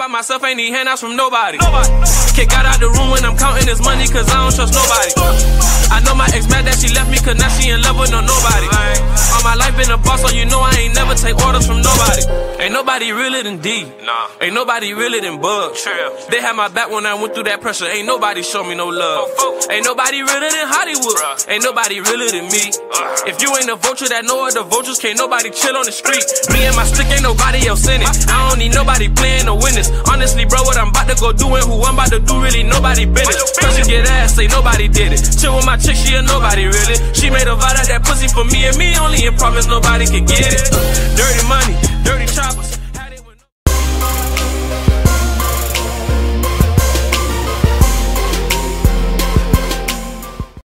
by myself, ain't need handouts from nobody. Kick out the room when I'm counting this money, cause I don't trust nobody. I know my ex mad that she left me, cause now she in love with no nobody. All my life been a boss, so you know I ain't never take orders from nobody. Ain't nobody realer than D. Ain't nobody realer than Bug. They had my back when I went through that pressure. Ain't nobody show me no love. Ain't nobody realer than Hollywood. Ain't nobody realer than me. If you ain't a vulture that know other vultures, can't nobody chill on the street. Me and my stick, ain't nobody else in it. I don't need nobody playing no witness. Honestly, bro, what I'm about to go do and who I'm about to do, really nobody business. First you get ass, say nobody did it. Chill with my chick, she a nobody really. She made a vow that pussy for me and me only, and promise nobody could get it. Dirty money, dirty choppers.